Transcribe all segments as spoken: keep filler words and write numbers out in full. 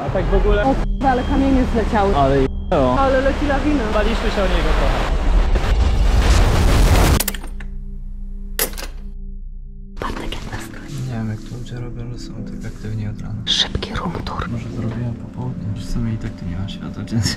A tak w ogóle... O k***a, ale kamienie zleciały. Ale no. Ale leci lawina. Baliśmy się o niego trochę. Nie wiem jak to ludzie robią, że są tak aktywni od rana. Szybki room tour. Może zrobiłem po południu, w sumie i tak tu nie ma światła, więc...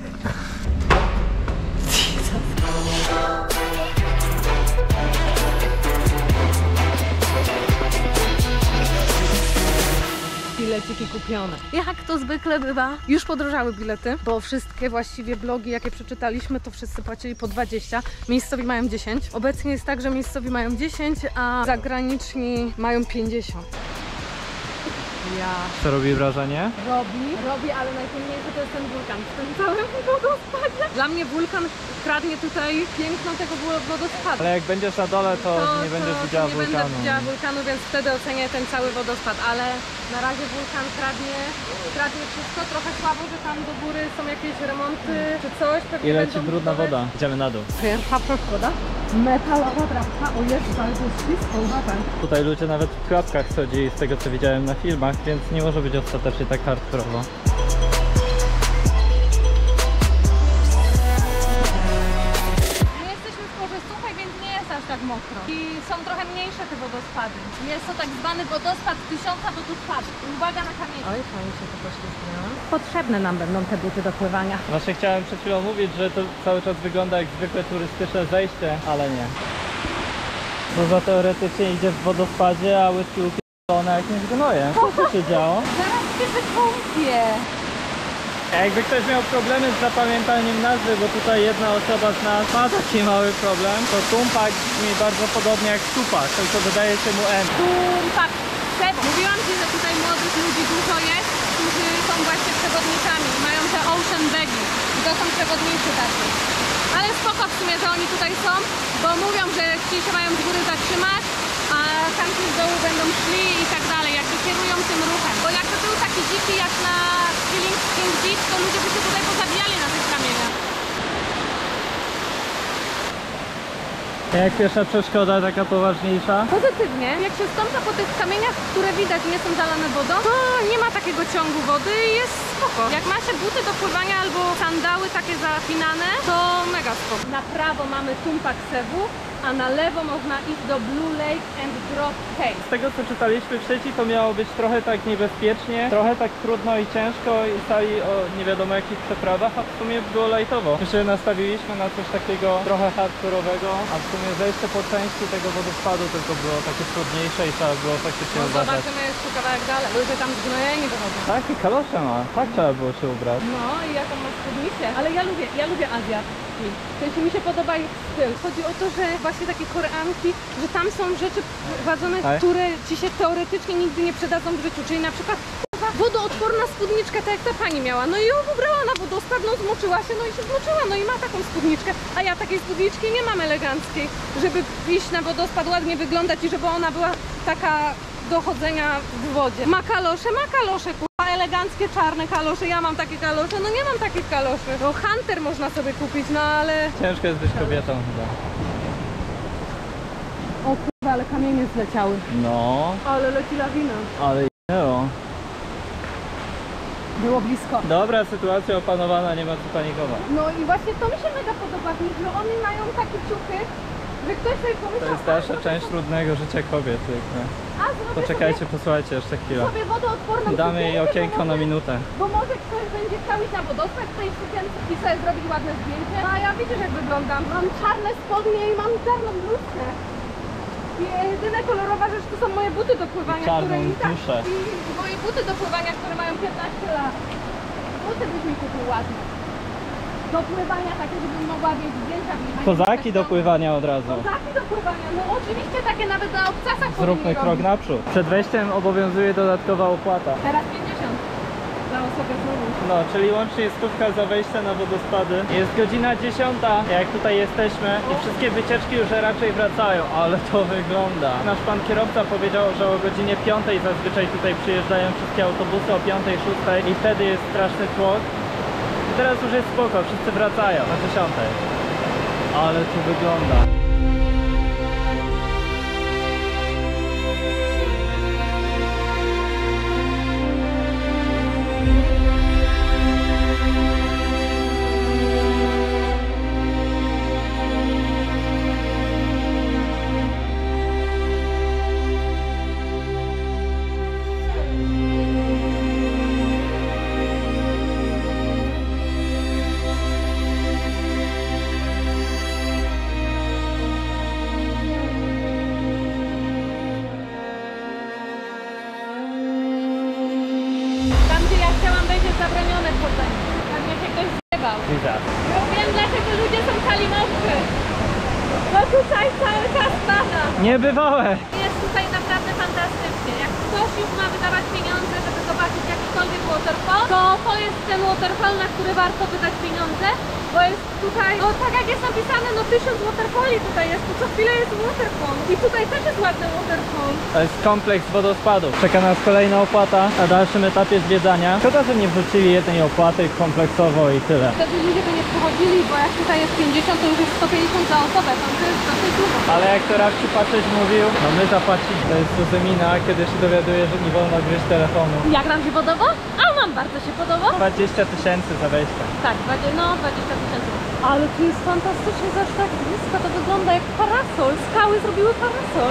Bileciki kupione. Jak to zwykle bywa, już podrożały bilety, bo wszystkie właściwie blogi, jakie przeczytaliśmy, to wszyscy płacili po dwadzieścia. Miejscowi mają dziesięć. Obecnie jest tak, że miejscowi mają dziesięć, a zagraniczni mają pięćdziesiąt. Ja. Co robi wrażenie? Robi, robi, ale najfajniejsze to jest ten wulkan w tym całym wodospadzie. Dla mnie wulkan kradnie tutaj piękno tego wodospadu. Ale jak będziesz na dole, to, to nie będziesz to, widziała to nie wulkanu. będę widziała wulkanu, więc wtedy ocenię ten cały wodospad, ale na razie wulkan kradnie, kradnie wszystko. Trochę słabo, że tam do góry są jakieś remonty czy coś. Pewnie I leci będą brudna budować. woda. Idziemy na dół. Pierwsza przeszkoda. Metalowa drabka. O Jezu, ale to jest ślisko, uważaj. Tutaj ludzie nawet w klapkach chodzili z tego co widziałem na filmach, więc nie może być ostatecznie tak hardkorowo. My jesteśmy w porze suchej, więc nie jest aż tak mokro. I są trochę mniejsze te wodospady. Jest to tak zwany wodospad tysiąca wodospadów. Uwaga na kamienie. Oj, fajnie się to poślizgnęło. Potrzebne nam będą te buty do pływania. Właśnie chciałem przed chwilą mówić, że to cały czas wygląda jak zwykłe turystyczne zejście, ale nie. Bo teoretycznie idzie w wodospadzie, a łydki upierdolone jak nie zgnoje. Co tu się działo? Zaraz się wykąpię. A jakby ktoś miał problemy z zapamiętaniem nazwy, bo tutaj jedna osoba z nas ma taki mały problem, to tumpak brzmi bardzo podobnie jak tupak, tylko dodaje się mu N. Tumpak. Mówiłam Ci, że tutaj młodych ludzi dużo jest, którzy są właśnie przewodnikami. Mają te ocean bagi. I to są przewodnicy tacy. Ale spoko w sumie, że oni tutaj są, bo mówią, że ci się mają z góry zatrzymać, a tamci z dołu będą szli i tak dalej, jakby kierują tym ruchem. Bo jakby był taki dziki jak na Killing Beach, to ludzie by się tutaj pozabijali na tych kamieniach. Jak pierwsza przeszkoda, taka poważniejsza? Pozytywnie, jak się stąpa po tych kamieniach, które widać nie są zalane wodą, to nie ma takiego ciągu wody i jest spoko. Jak macie buty do pływania albo sandały takie zapinane, to mega spoko. Na prawo mamy Tumpak Cebu, a na lewo można iść do Blue Lake and Drop Cave. Z tego co czytaliśmy w sieci, to miało być trochę tak niebezpiecznie, trochę tak trudno i ciężko i stali o nie wiadomo jakich przeprawach, a w sumie było lajtowo. My się nastawiliśmy na coś takiego trochę hardkorowego, a w sumie zejście po części tego wodospadu tylko było takie trudniejsze i trzeba było faktycznie No uważać. zobaczymy jeszcze kawałek dalej, ludzie tam zgnojeni wychodzą. Tak, i kalosze ma, tak trzeba było się ubrać. No i jaką ma spódnicę, ale ja lubię, ja lubię Azjatki. W sensie mi się podoba ich styl. Chodzi o to, że właśnie takie Koreanki, że tam są rzeczy prowadzone, tak? które ci się teoretycznie nigdy nie przydadzą w życiu. Czyli na przykład wodoodporna spódniczka, tak jak ta pani miała. No i ją ubrała na wodospad, no zmoczyła się, no i się zmoczyła, no i ma taką spódniczkę. A ja takiej spódniczki nie mam eleganckiej, żeby iść na wodospad, ładnie wyglądać i żeby ona była taka do chodzenia w wodzie. Ma kalosze, ma kalosze, kurwa, eleganckie czarne kalosze. Ja mam takie kalosze, no nie mam takich kaloszy. No Hunter można sobie kupić, no ale... Ciężko jest być kobietą chyba. O kurwa, ale kamienie zleciały. No, Ale leci lawina. ale je***o. Było blisko. Dobra, sytuacja opanowana, nie ma co panikować. No i właśnie to mi się mega podoba w nich, że oni mają takie ciuchy, że ktoś sobie pomyślał... To jest dalsza część trudnego życia kobiet. Jakby. A zrobię Poczekajcie, sobie, posłuchajcie jeszcze chwilę. sobie wodoodporną Damy jej sukienkę, okienko bo na może- minutę. Bo może ktoś będzie chciał iść na wodospad w tej sukience i sobie zrobić ładne zdjęcie. No a ja widzisz jak wyglądam. Mam czarne spodnie i mam czarną bluzkę. I jedyne kolorowa rzecz to są moje buty do pływania, I czarną które i tak, duszę. i moje buty do pływania, które mają piętnaście lat. Buty byś mi kupił ładne. Do pływania takie, żebym mogła mieć zdjęcia w nich. Kozaki do pływania od razu. Kozaki do pływania, no oczywiście takie nawet na obcasach Zróbmy powinni krok robić. naprzód. Przed wejściem obowiązuje dodatkowa opłata. Teraz pięćdziesiąt dla osoby znowu. No, czyli łącznie stówka za wejście na wodospady. Jest godzina dziesiąta, jak tutaj jesteśmy i wszystkie wycieczki już raczej wracają, ale to wygląda. Nasz pan kierowca powiedział, że o godzinie piątej zazwyczaj tutaj przyjeżdżają wszystkie autobusy, o piątej, szóstej i wtedy jest straszny tłok. I teraz już jest spoko, wszyscy wracają na dziesiątej. Ale tu wygląda. Tam, gdzie ja chciałam, będzie zabronione wchodzenie. Tak mnie się ktoś zjebał. Widzę. Ja wiem, dlaczego ludzie są kalimowcy. Bo tutaj cały czas pada. Niebywałe. Jest tutaj naprawdę fantastycznie. Jak ktoś już ma wydawać pieniądze, żeby zobaczyć jakikolwiek waterfall, to to jest ten waterfall, na który warto wydać pieniądze, bo jest tutaj, no tak jak jest napisane, no tysiąc waterfalli tutaj jest, tu co chwilę jest waterfall. I tutaj też jest ładny waterfall. To jest kompleks wodospadów. Czeka nas kolejna opłata na dalszym etapie zwiedzania. Szkoda, że nie wrzucili jednej opłaty kompleksowo i tyle. Wtedy ludzie by nie przychodzili, bo jak tutaj jest pięćdziesiąt, to już jest sto pięćdziesiąt za osobę, to jest dosyć dużo. Ale jak to Rafci patrzeć mówił, no my zapłacili. To jest Suzymina, kiedy się dowiaduje, że nie wolno gdzieś telefonu. Jak nam się podoba? A nam bardzo się podoba. dwadzieścia tysięcy za wejście. Tak, dwadzieścia, no dwadzieścia tysięcy. Ale tu jest fantastycznie, zobacz tak blisko, to wygląda jak parasol. Skały zrobiły parasol.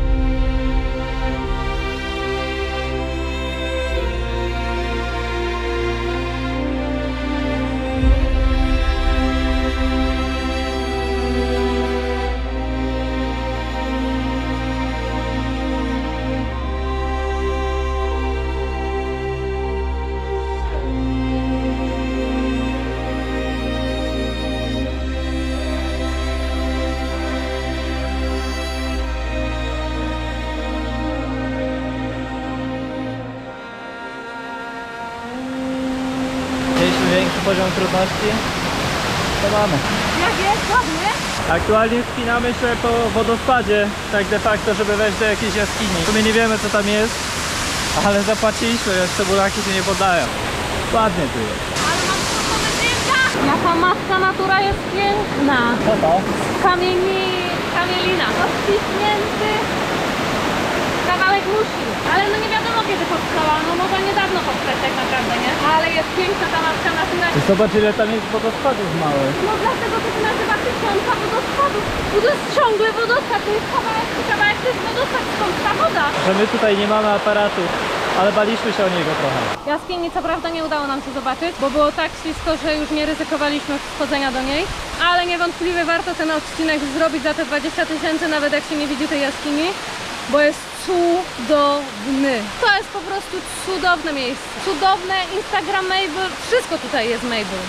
Mieliśmy większy poziom trudności. To mamy. Jak jest? Ładnie? Aktualnie wspinamy się po wodospadzie, tak de facto, żeby wejść do jakiejś jaskini. W sumie nie wiemy, co tam jest, ale zapłaciliśmy, więc cebulaki się nie podają. Ładnie tu jest. Ale mam spokojne zdjęcia! Jaka matka natura jest piękna. Co to? Kamieni, kamielina. Rozpiśnięty kawałek musi. Ale no nie wiadomo kiedy powstała, no może niedawno powstać tak naprawdę, nie? Ale jest piękna ta matka natura. Zobacz, ile tam jest wodospadów małych. No dlatego to się nazywa tysiąca wodospadów. Bo to jest ciągle wodospad, to jest kawałek, kawałek to jest wodospad, skąd ta woda. Że my tutaj nie mamy aparatu, ale baliśmy się o niego trochę. Jaskini co prawda nie udało nam się zobaczyć, bo było tak ślisko, że już nie ryzykowaliśmy wchodzenia do niej. Ale niewątpliwie warto ten odcinek zrobić za te dwadzieścia tysięcy, nawet jak się nie widzi tej jaskini, bo jest cudowny. To jest po prostu cudowne miejsce. Cudowne, instagramable, wszystko tutaj jest Mabel.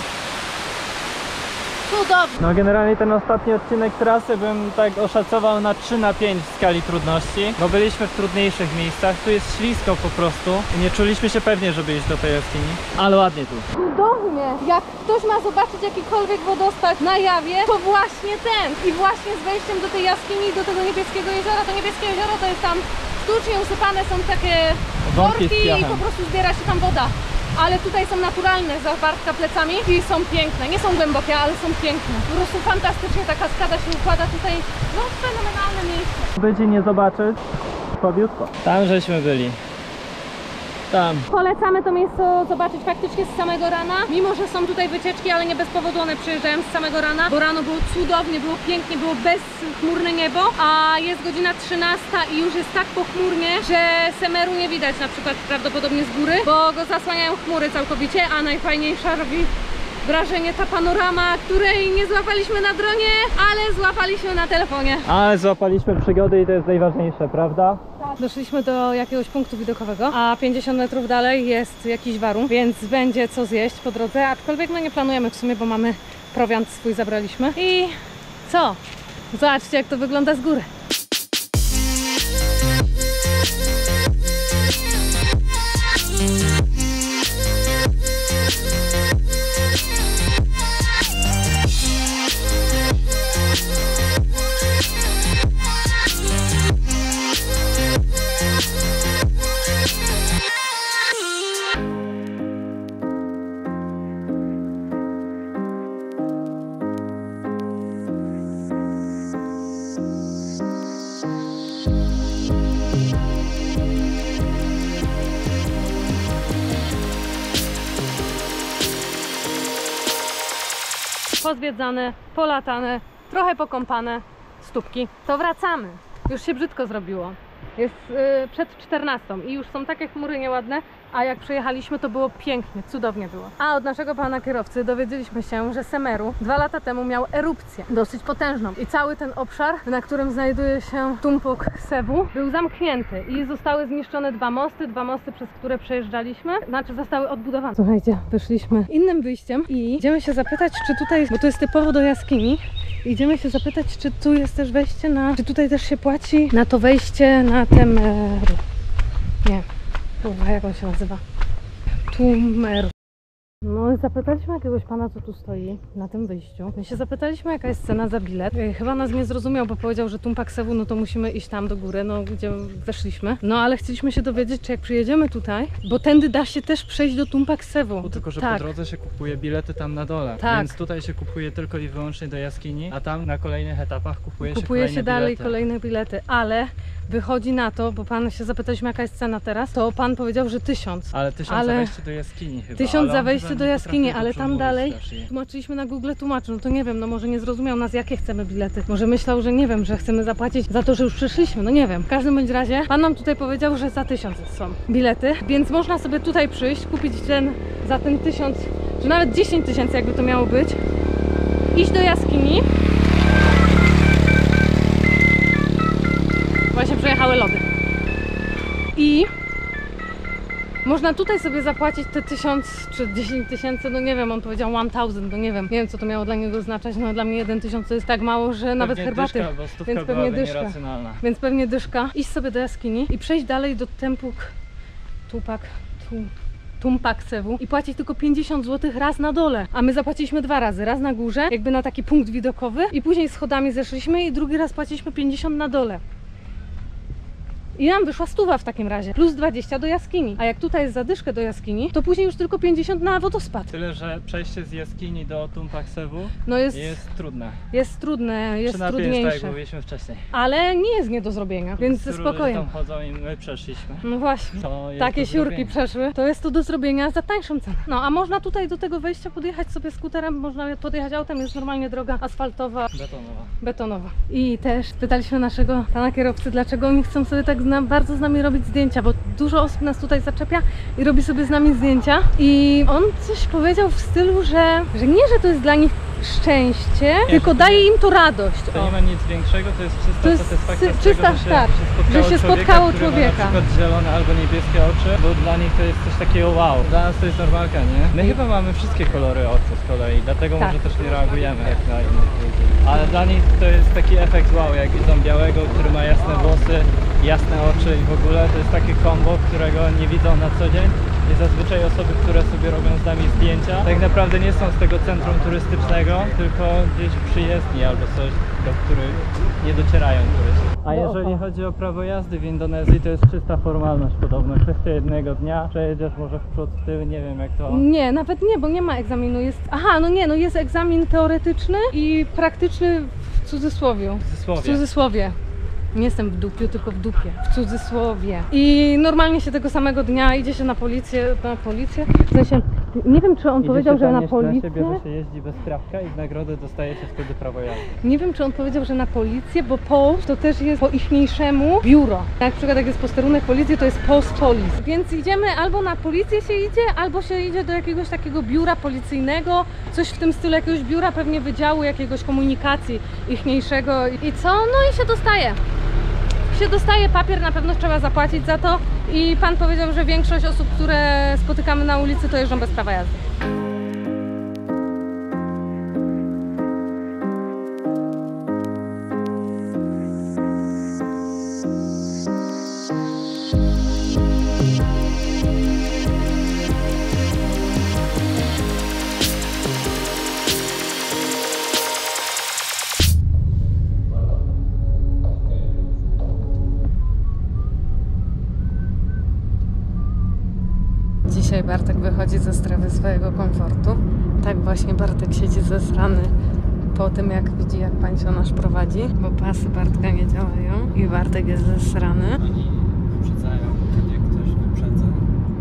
Cudowne. No generalnie ten ostatni odcinek trasy bym tak oszacował na trzy na pięć w skali trudności, bo byliśmy w trudniejszych miejscach, tu jest ślisko po prostu i nie czuliśmy się pewnie, żeby iść do tej jaskini, ale ładnie tu. Cudownie! Jak ktoś ma zobaczyć jakikolwiek wodospad na jawie, to właśnie ten. I właśnie z wejściem do tej jaskini, do tego niebieskiego jeziora, to niebieskie jezioro to jest tam sztucznie usypane, są takie Worki z worki i piachem. po prostu zbiera się tam woda. Ale tutaj są naturalne, zawartka plecami i są piękne. Nie są głębokie, ale są piękne. Po prostu fantastycznie ta kaskada się układa tutaj. No fenomenalne miejsce. By ci nie zobaczyć, słabiutko. Tam żeśmy byli. Tam. Polecamy to miejsce zobaczyć faktycznie z samego rana. Mimo, że są tutaj wycieczki, ale nie bez powodu one przyjeżdżają z samego rana. Bo rano było cudownie, było pięknie, było bezchmurne niebo. A jest godzina trzynasta i już jest tak pochmurnie, że Semeru nie widać na przykład prawdopodobnie z góry, bo go zasłaniają chmury całkowicie, a najfajniejsza robi wrażenie ta panorama, której nie złapaliśmy na dronie, ale złapaliśmy na telefonie. Ale złapaliśmy przygody i to jest najważniejsze, prawda? Doszliśmy do jakiegoś punktu widokowego, a pięćdziesiąt metrów dalej jest jakiś warun, więc będzie co zjeść po drodze, aczkolwiek no nie planujemy w sumie, bo mamy prowiant swój zabraliśmy. I co? Zobaczcie, jak to wygląda z góry. pozwiedzane, polatane, trochę pokąpane stópki. To wracamy. Już się brzydko zrobiło. Jest yy, przed czternastą i już są takie chmury nieładne, a jak przyjechaliśmy, to było pięknie, cudownie było. A od naszego pana kierowcy dowiedzieliśmy się, że Semeru dwa lata temu miał erupcję dosyć potężną i cały ten obszar, na którym znajduje się Tumpuk Sewu, był zamknięty i zostały zniszczone dwa mosty, dwa mosty, przez które przejeżdżaliśmy, znaczy zostały odbudowane. Słuchajcie, wyszliśmy innym wyjściem i idziemy się zapytać, czy tutaj, bo to jest typowo do jaskini, idziemy się zapytać, czy tu jest też wejście na, czy tutaj też się płaci na to wejście na Temeru. Nie. Kurwa, jak on się nazywa? Tumeru. No, zapytaliśmy jakiegoś pana, co tu stoi na tym wyjściu. My się zapytaliśmy, jaka jest cena za bilet. Chyba nas nie zrozumiał, bo powiedział, że Tumpak Sewu, no to musimy iść tam do góry, no gdzie weszliśmy. No, ale chcieliśmy się dowiedzieć, czy jak przyjedziemy tutaj, bo tędy da się też przejść do Tumpak Sewu. Tylko, że tak. po drodze się kupuje bilety tam na dole, Tak. więc tutaj się kupuje tylko i wyłącznie do jaskini, a tam na kolejnych etapach kupuje, się Kupuje kolejne się dalej bilety. kolejne bilety, ale wychodzi na to, bo pan się zapytaliśmy, jaka jest cena teraz, to pan powiedział, że tysiąc. Ale tysiąc Ale- za wejście do jaskini chyba. Tysiąc ale za on wejście chyba do nie jaskini, potrafił ale to tam przemówić dalej też i- tłumaczyliśmy na Google tłumaczy, no to nie wiem, no może nie zrozumiał nas, jakie chcemy bilety. Może myślał, że nie wiem, że chcemy zapłacić za to, że już przyszliśmy, no nie wiem. W każdym bądź razie pan nam tutaj powiedział, że za tysiąc są bilety, więc można sobie tutaj przyjść, kupić ten za ten tysiąc, że nawet dziesięć tysięcy jakby to miało być, iść do jaskini. Właśnie przejechały lody. I można tutaj sobie zapłacić te tysiąc czy dziesięć tysięcy, no nie wiem, on powiedział one thousand, no nie wiem, nie wiem co to miało dla niego oznaczać, no dla mnie jeden tysiąc to jest tak mało, że nawet Pewnie herbaty, dyszka, bo stówka więc pewnie byłaby dyszka. nieracjonalna. Więc pewnie dyszka. Iść sobie do jaskini i przejść dalej do Tempuk, Tupak, tu, Tumpak Sewu i płacić tylko pięćdziesiąt złotych raz na dole, a my zapłaciliśmy dwa razy, raz na górze, jakby na taki punkt widokowy i później schodami zeszliśmy i drugi raz płaciliśmy pięćdziesiąt na dole. I nam wyszła stuwa w takim razie, plus dwadzieścia do jaskini. A jak tutaj jest zadyszkę do jaskini, to później już tylko pięćdziesiąt na wodospad. Tyle, że przejście z jaskini do Tumpak Sewu No jest, jest trudne. jest trudne, jest trzy na pięć, tak trudniejsze. jak mówiliśmy wcześniej. Ale nie jest nie do zrobienia, więc Ludzie spokojnie. tam chodzą i my przeszliśmy. No właśnie. To jest Takie do siurki zrobienia. przeszły, to jest to do zrobienia za tańszą cenę. No a można tutaj do tego wejścia podjechać sobie skuterem, można podjechać autem, jest normalnie droga asfaltowa, Betonowa. betonowa. I też pytaliśmy naszego pana kierowcy, dlaczego oni chcą sobie tak zna, bardzo z nami robić zdjęcia, bo dużo osób nas tutaj zaczepia i robi sobie z nami zdjęcia. I on coś powiedział w stylu, że, że nie, że to jest dla nich szczęście, Nie, tylko że to daje im to radość. To O. nie ma nic większego, to jest czysta To jest satysfakcja sy- z czysta- tego, że się, tak, że się spotkało, że się człowieka, spotkało który człowieka. ma na przykład zielone albo niebieskie oczy, bo dla nich to jest coś takiego wow. Dla nas to jest normalka, nie? My chyba mamy wszystkie kolory oczu z kolei, dlatego Tak. może też nie reagujemy jak na innych ludzi. Ale dla nich to jest taki efekt wow, jak widzą białego, który ma jasne włosy, jasne oczy i w ogóle to jest takie kombo, którego nie widzą na co dzień. I zazwyczaj osoby, które sobie robią z nami zdjęcia, tak naprawdę nie są z tego centrum turystycznego, tylko gdzieś przyjezdni albo coś, do których nie docierają turyści. A jeżeli chodzi o prawo jazdy w Indonezji, to jest czysta formalność podobno. Kwestia jednego dnia, przejedziesz może w przód, w tył, nie wiem jak to... Nie, nawet nie, bo nie ma egzaminu. Jest. Aha, no nie, no jest egzamin teoretyczny i praktyczny w cudzysłowie. W W cudzysłowie. cudzysłowie. Nie jestem w dupiu, tylko w dupie. W cudzysłowie. I normalnie się tego samego dnia idzie się na policję, na policję. W sensie, nie wiem, czy on Idzie powiedział, się że na zanieść policję. na siebie, że się jeździ bez prawka i w nagrodę dostaje się wtedy prawo jazdy. Nie wiem, czy on powiedział, że na policję, bo post to też jest po ichniejszemu biuro. Na przykład jak jest posterunek policji, to jest post police. Więc idziemy albo na policję się idzie, albo się idzie do jakiegoś takiego biura policyjnego, coś w tym stylu, jakiegoś biura pewnie wydziału jakiegoś komunikacji ichniejszego. I co? No i się dostaje. Się dostaje papier, na pewno trzeba zapłacić za to i pan powiedział, że większość osób, które spotykamy na ulicy, to jeżdżą bez prawa jazdy. Dzisiaj Bartek wychodzi ze strefy swojego komfortu. Tak właśnie Bartek siedzi zesrany po tym, jak widzi, jak pańcio nasz prowadzi, bo pasy Bartka nie działają i Bartek jest zesrany. Oni wyprzedzają, kiedy ktoś wyprzedza.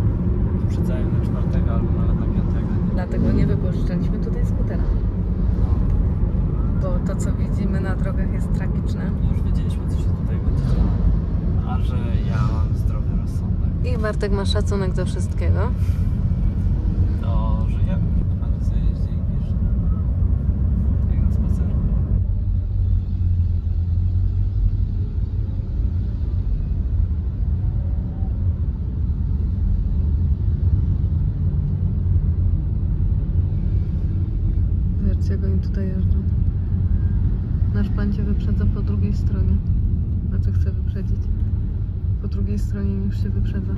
Wyprzedzają na czwartego albo nawet na piątego. Dlatego nie wypożyczaliśmy tutaj skutera. No. bo to co widzimy na drogach jest tragiczne. Już wiedzieliśmy, co się tutaj będzie działo. A że ja mam zdrowy rozsądek. I Bartek ma szacunek do wszystkiego. To żyjemy. A ty sobie jeździ i wiesz. Jak na spacerze. Zobaczcie, jak oni tutaj jeżdżą. Nasz pan cię wyprzedza po drugiej stronie. Znaczy chce wyprzedzić. Po drugiej stronie niż się wyprzedza.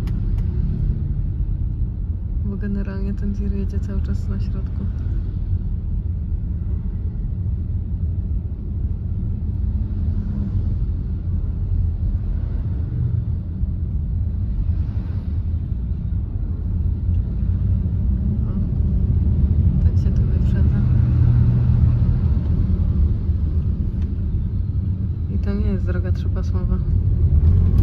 Bo generalnie ten tir jedzie cały czas na środku. O, tak się tu wyprzedza. I to nie jest droga trzypasmowa.